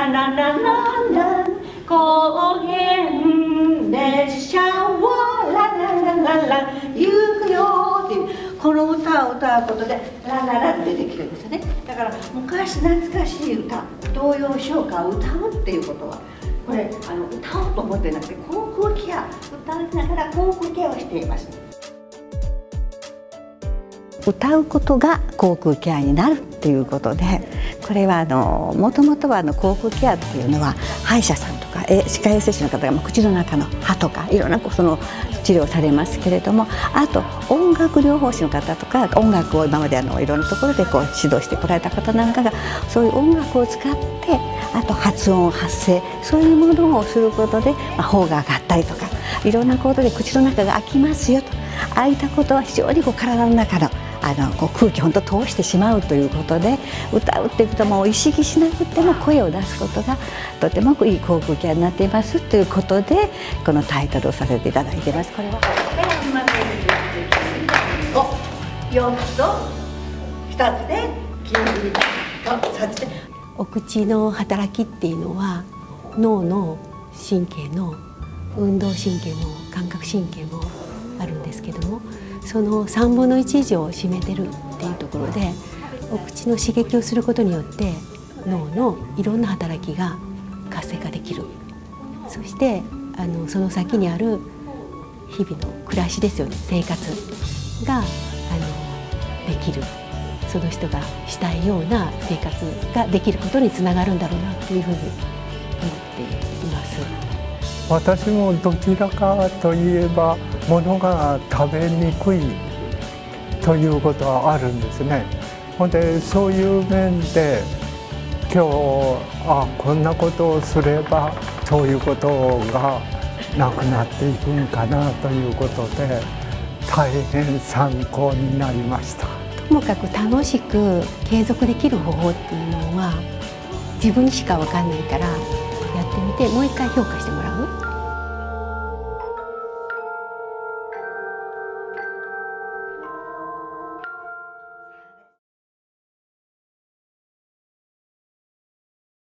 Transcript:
ラララララ高原列車はラララララ行くよっていうこの歌を歌うことでラララって出てきるんですよね。だから昔懐かしい歌童謡唱歌を歌うっていうことはこれ歌おうと思ってなくて航空ケア歌いながら航空ケアをしています。歌うことが口腔ケアになるっていうことでこれはもともとは口腔ケアっていうのは歯医者さんとか歯科衛生士の方が口の中の歯とかいろんなその治療をされますけれどもあと音楽療法士の方とか音楽を今までいろんなところで指導してこられた方なんかがそういう音楽を使ってあと発音発声そういうものをすることで頬が上がったりとかいろんなことで口の中が開きますよと開いたことは非常に体の中の空気を通してしまうということで歌うっていうことも意識しなくても声を出すことがとてもいい口腔ケアになっていますということでこのタイトルをさせていただいています。これは4つと2つで筋肉と3つでお口の働きっていうのは脳の神経の運動神経も感覚神経もあるんですけどもその3分の1以上を占めてるっていうところでお口の刺激をすることによって脳のいろんな働きが活性化できるそしてその先にある日々の暮らしですよね生活ができるその人がしたいような生活ができることにつながるんだろうなというふうに思っています。 私もどちらかといえば物が食べにくいということはあるんですね。ほんでそういう面で今日こんなことをすればそういうことがなくなっていくんかなということで大変参考になりました。 ともかく楽しく継続できる方法っていうのは自分にしか分かんないからやってみてもう一回評価してもらう。